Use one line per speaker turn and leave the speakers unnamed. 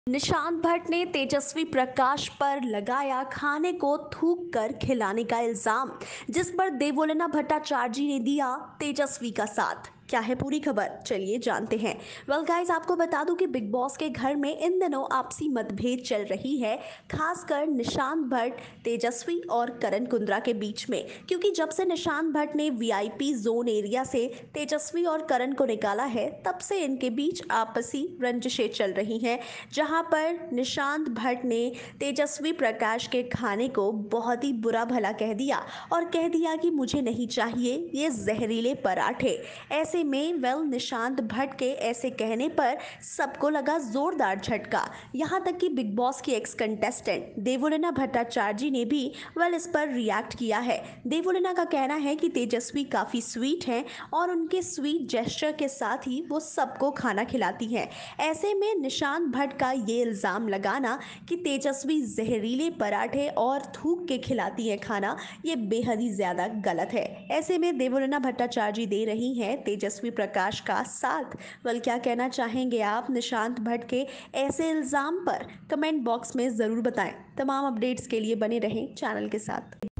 निशांत भट्ट ने तेजस्वी प्रकाश पर लगाया खाने को थूक कर खिलाने का इल्जाम, जिस पर देवोलना भट्टाचार्य ने दिया तेजस्वी का साथ। क्या है पूरी खबर, चलिए जानते हैं। वेल गाइस, आपको बता दूं कि बिग बॉस के घर में इन दिनों आपसी मतभेद चल रही है, खासकर निशांत भट्ट, तेजस्वी और करण कुंद्रा के बीच में। क्योंकि जब से निशांत भट्ट ने वीआईपी जोन एरिया से तेजस्वी और करण को निकाला है, तब से इनके बीच आपसी रंजिशें चल रही हैं, जहां पर निशांत भट्ट ने तेजस्वी प्रकाश के खाने को बहुत ही बुरा भला कह दिया और कह दिया कि मुझे नहीं चाहिए ये जहरीले पराठे। ऐसे में निशांत भट्ट के ऐसे कहने पर सबको लगा जोरदार झटका। यहां तक कि बिग बॉस की एक्स कंटेस्टेंट देवोलना भट्टाचार्य ने भी इस पर रिएक्ट किया है। देवोलना का कहना है कि तेजस्वी काफी स्वीट हैं और उनके स्वीट जेस्चर के साथ ही वो सबको खाना खिलाती हैं। ऐसे में निशांत भट्ट का ये इल्ज़ाम लगाना कि तेजस्वी जहरीले पराठे और थूक के खिलाती है खाना, ये बेहद ही ज़्यादा गलत है। ऐसे में देवोलना भट्टाचार्य दे रही हैं तेजस्वी प्रकाश का साथ। क्या कहना चाहेंगे आप निशांत भट्ट के ऐसे इल्ज़ाम पर? कमेंट बॉक्स में ज़रूर बताएं। तमाम अपडेट्स के लिए बने रहें चैनल के साथ।